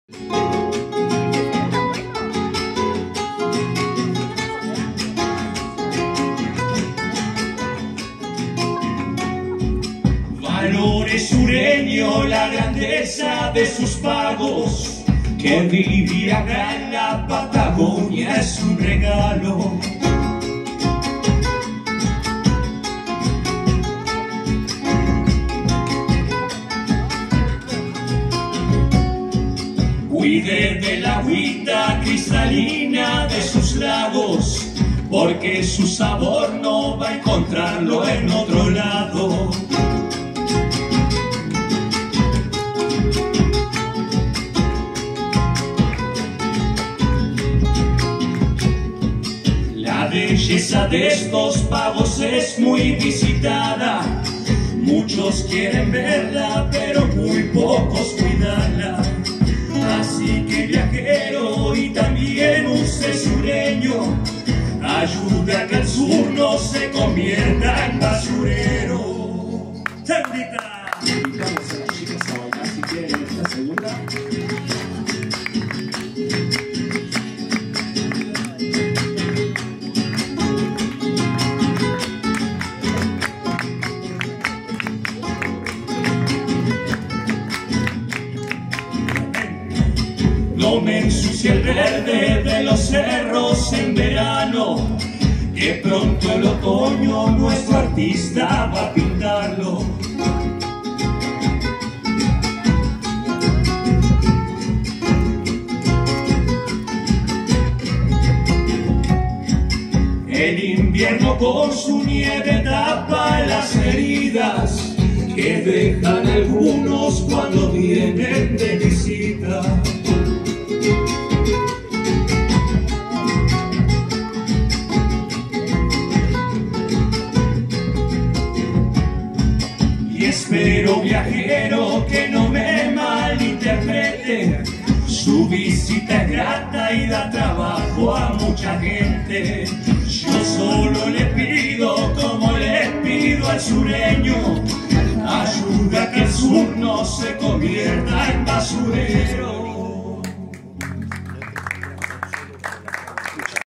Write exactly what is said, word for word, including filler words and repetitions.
Valore sureño la grandeza de sus pagos, que vivir acá en la Patagonia es un regalo. Cuide de la agüita cristalina de sus lagos, porque su sabor no va a encontrarlo en otro lado. La belleza de estos pagos es muy visitada. Muchos quieren verla, pero muy pocos cuidarla. Así que viajero y también usted sureño, ayude a que el sur no se convierta en basurero. ¡Chandita! Invitamos a las chicas a bailar si quieren esta segunda. No me ensucie el verde de los cerros en verano, que pronto el otoño nuestro artista va a pintarlo. El invierno con su nieve tapa las heridas que dejan algunos cuando vienen de visita. Y espero, viajero, que no me malinterprete, su visita es grata y da trabajo a mucha gente. Yo solo le pido, como le pido al sureño,